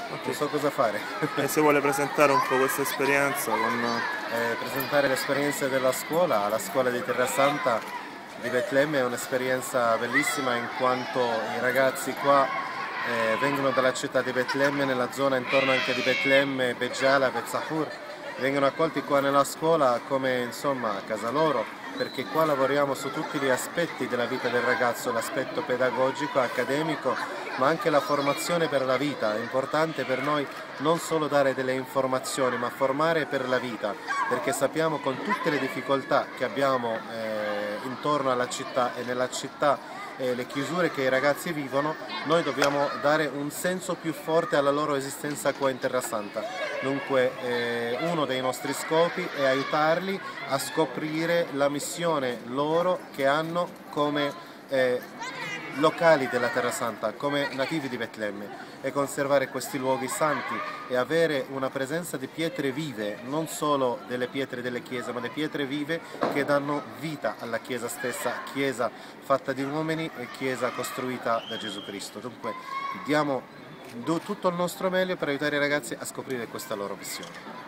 non so cosa fare. E se vuole presentare un po' questa esperienza con... Presentare l'esperienza della scuola, la scuola di Terrasanta di Betlemme è un'esperienza bellissima in quanto i ragazzi qua vengono dalla città di Betlemme, nella zona intorno anche di Betlemme, Beggiala, Bezzahur, vengono accolti qua nella scuola come insomma a casa loro, perché qua lavoriamo su tutti gli aspetti della vita del ragazzo, l'aspetto pedagogico, accademico, ma anche la formazione per la vita. È importante per noi non solo dare delle informazioni, ma formare per la vita, perché sappiamo con tutte le difficoltà che abbiamo intorno alla città e nella città le chiusure che i ragazzi vivono, noi dobbiamo dare un senso più forte alla loro esistenza qua in Terrasanta. Dunque uno dei nostri scopi è aiutarli a scoprire la missione loro che hanno come locali della Terrasanta, come nativi di Betlemme, e conservare questi luoghi santi e avere una presenza di pietre vive, non solo delle pietre delle chiese, ma le pietre vive che danno vita alla Chiesa stessa, Chiesa fatta di uomini e Chiesa costruita da Gesù Cristo. Dunque diamo tutto il nostro meglio per aiutare i ragazzi a scoprire questa loro missione.